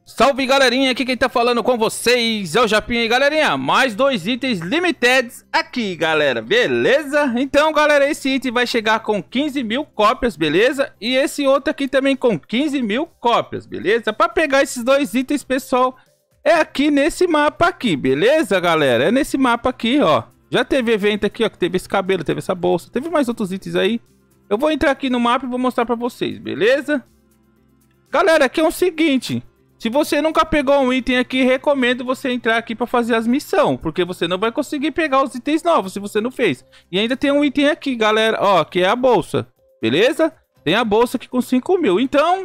Salve galerinha, aqui quem tá falando com vocês é o Japinha. E galerinha, mais 2 itens limitados aqui, galera, beleza? Então galera, esse item vai chegar com 15 mil cópias, beleza? E esse outro aqui também com 15 mil cópias, beleza? Pra pegar esses 2 itens, pessoal, é aqui nesse mapa aqui, beleza, galera? É nesse mapa aqui, ó. Já teve evento aqui, ó, que teve esse cabelo, teve essa bolsa, teve mais outros itens aí. Eu vou entrar aqui no mapa e vou mostrar pra vocês, beleza? Galera, aqui é o seguinte: se você nunca pegou um item aqui, recomendo você entrar aqui para fazer as missões, porque você não vai conseguir pegar os itens novos se você não fez. E ainda tem um item aqui, galera, ó, que é a bolsa, beleza? Tem a bolsa aqui com 5 mil, então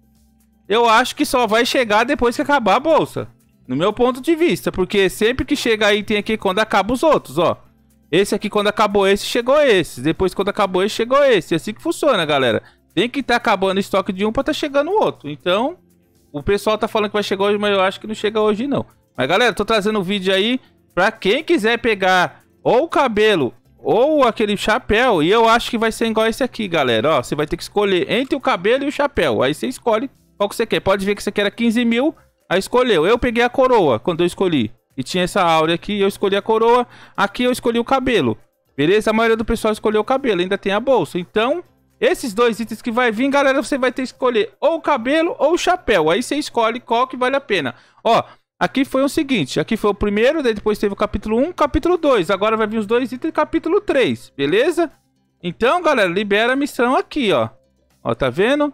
eu acho que só vai chegar depois que acabar a bolsa, no meu ponto de vista, porque sempre que chega item aqui, quando acaba os outros, ó. Esse aqui, quando acabou esse, chegou esse. Depois, quando acabou esse, chegou esse. É assim que funciona, galera. Tem que estar acabando o estoque de um para tá chegando o outro. Então, o pessoal tá falando que vai chegar hoje, mas eu acho que não chega hoje, não. Mas, galera, tô trazendo um vídeo aí pra quem quiser pegar ou o cabelo ou aquele chapéu. E eu acho que vai ser igual esse aqui, galera. Ó, você vai ter que escolher entre o cabelo e o chapéu. Aí você escolhe qual que você quer. Pode ver que você quer 15 mil, aí escolheu. Eu peguei a coroa quando eu escolhi. E tinha essa áurea aqui, eu escolhi a coroa. Aqui eu escolhi o cabelo. Beleza? A maioria do pessoal escolheu o cabelo. Ainda tem a bolsa. Então, esses 2 itens que vai vir, galera, você vai ter que escolher ou o cabelo ou o chapéu. Aí você escolhe qual que vale a pena. Ó, aqui foi o seguinte. Aqui foi o primeiro, daí depois teve o capítulo 1, capítulo 2. Agora vai vir os 2 itens capítulo 3. Beleza? Então, galera, libera a missão aqui, ó. Ó, tá vendo?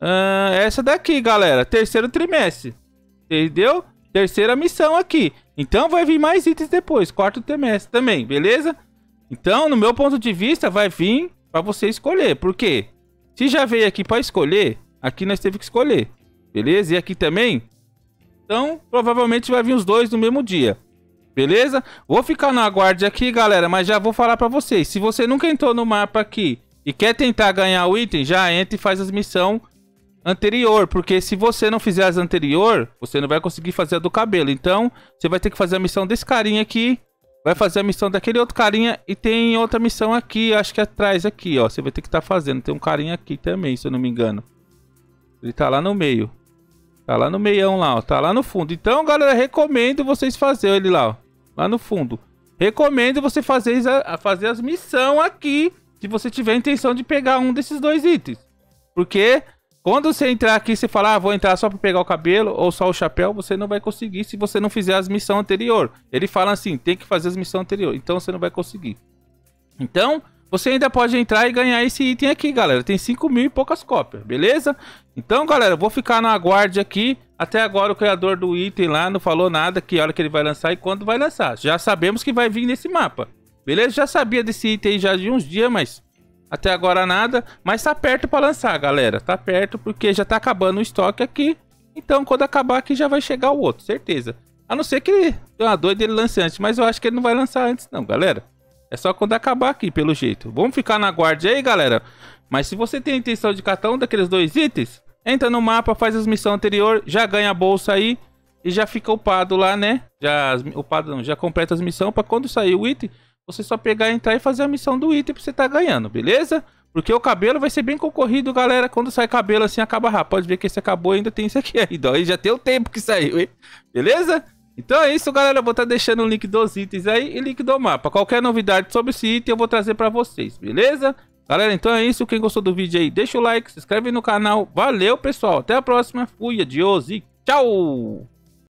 Essa daqui, galera. Terceiro trimestre. Entendeu? Terceira missão aqui. Então vai vir mais itens depois. Quarto trimestre também, beleza? Então, no meu ponto de vista, vai vir para você escolher. Por quê? Se já veio aqui para escolher, aqui nós teve que escolher. Beleza? E aqui também. Então, provavelmente vai vir os 2 no mesmo dia. Beleza? Vou ficar no aguarde aqui, galera, mas já vou falar para vocês. Se você nunca entrou no mapa aqui e quer tentar ganhar o item, já entra e faz as missões anterior, porque se você não fizer as anterior, você não vai conseguir fazer a do cabelo. Então, você vai ter que fazer a missão desse carinha aqui, vai fazer a missão daquele outro carinha e tem outra missão aqui, acho que atrás aqui, ó. Você vai ter que estar fazendo. Tem um carinha aqui também, se eu não me engano. Ele tá lá no meio. Tá lá no meião lá, ó. Tá lá no fundo. Então, galera, recomendo vocês fazerem ele lá, ó. Lá no fundo. Recomendo você fazer as missões aqui, se você tiver a intenção de pegar um desses 2 itens. Porque quando você entrar aqui, você falar, vou entrar só para pegar o cabelo ou só o chapéu, você não vai conseguir se você não fizer as missões anterior. Ele fala assim, tem que fazer as missões anterior, então você não vai conseguir. Então, você ainda pode entrar e ganhar esse item aqui, galera. Tem 5 mil e poucas cópias, beleza? Então, galera, vou ficar na aguarde aqui. Até agora o criador do item lá não falou nada, que hora que ele vai lançar e quando vai lançar. Já sabemos que vai vir nesse mapa, beleza? Já sabia desse item já de uns dias, mas até agora nada, mas tá perto para lançar, galera. Tá perto porque já tá acabando o estoque aqui. Então quando acabar aqui já vai chegar o outro, certeza. A não ser que ele tenha uma doida dele lance antes, mas eu acho que ele não vai lançar antes não, galera. É só quando acabar aqui, pelo jeito. Vamos ficar na guarda aí, galera. Mas se você tem a intenção de catar um daqueles 2 itens, entra no mapa, faz as missões anteriores, já ganha a bolsa aí e já fica upado lá, né? Já completa as missões para quando sair o item, você só pegar, entrar e fazer a missão do item pra você tá ganhando, beleza? Porque o cabelo vai ser bem concorrido, galera. Quando sai cabelo assim, acaba rápido. Pode ver que esse acabou e ainda tem esse aqui ainda. Aí já tem o tempo que saiu, hein? Beleza? Então é isso, galera. Eu vou estar deixando o link dos itens aí e link do mapa. Qualquer novidade sobre esse item eu vou trazer pra vocês, beleza? Galera, então é isso. Quem gostou do vídeo aí, deixa o like, se inscreve no canal. Valeu, pessoal. Até a próxima. Fui, adiós e tchau!